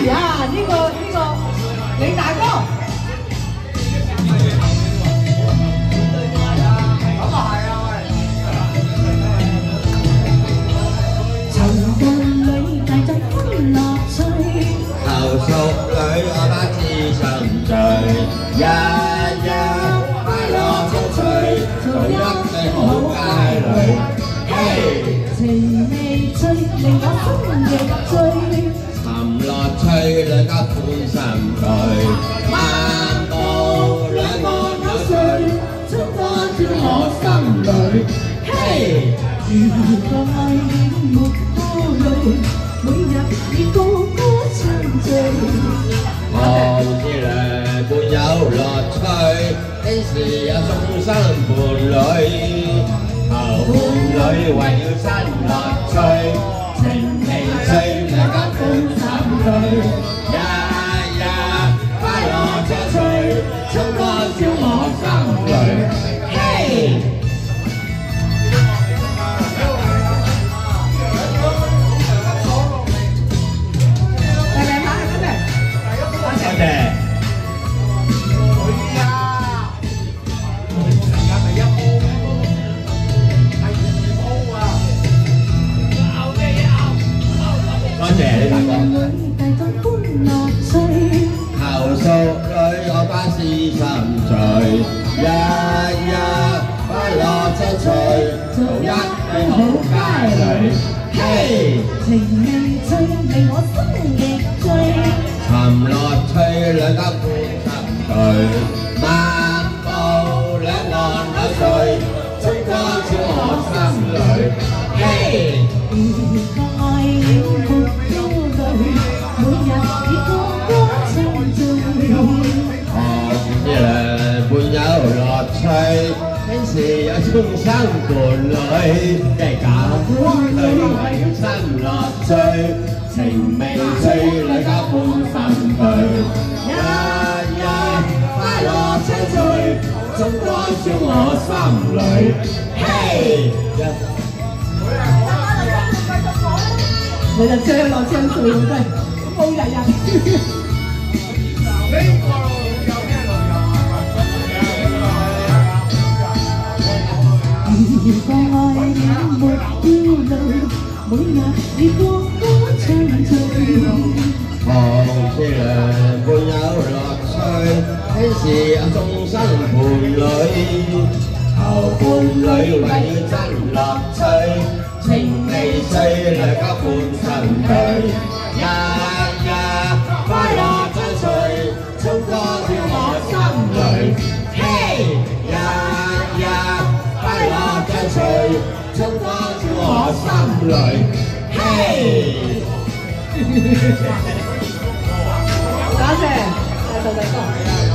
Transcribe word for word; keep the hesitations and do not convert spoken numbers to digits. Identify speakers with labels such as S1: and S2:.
S1: 呀，呢個呢個李大哥。咁啊係啊喂。尋夢裏大眾歡樂趣，投宿裏我不知心醉，日日快樂相隨，做一對好佳侶。嘿，情未醉，令我心亦醉。 樂趣兩家歡心對，漫步兩岸有水，春花照我心裏。嘿，如個愛戀沒憂慮，每日以歌歌唱醉。我知兩半有樂趣，幾時有終生伴侶？後伴侶為了新樂趣，情未醉兩家歡心。 日日快樂相隨，春光照我心裏。嘿，大家好，多謝，多謝。多謝你大哥。 投宿裏我不是心醉，日日快樂相隨，做一對好佳侶。嘿，情未醉，令我心亦醉。尋樂趣兩家歡心對，漫步兩岸有水，春光照我心裏。嘿，如個愛戀沒憂慮，每日以歌歌唱醉。 一兩半有樂趣，幾時有終生伴侶？一家歡侶為了新樂趣，情未醉兩家歡心對。日日快樂相隨，春光照我心裏。嘿！我就將落唱醉真係好日日。如個愛戀沒憂慮，每日以歌歌唱醉。旁車兩半有樂趣，幾時有終生伴侶？後伴侶為了真樂趣，情未醉兩家歡心對。日日快樂相隨，春光照我心裏。嘿，日日。 快樂相隨，春光照我心裏。嘿！多謝，多謝大哥。